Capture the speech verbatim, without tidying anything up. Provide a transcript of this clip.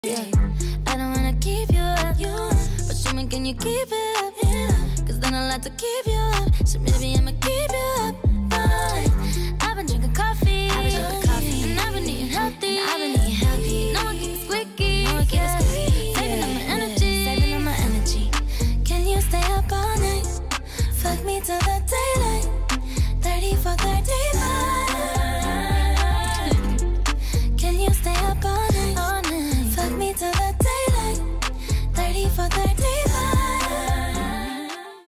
Yeah. I don't wanna keep you up, you but show me, can you keep it up? Yeah. Cause then I'll have to keep you up, so maybe I'ma keep you up.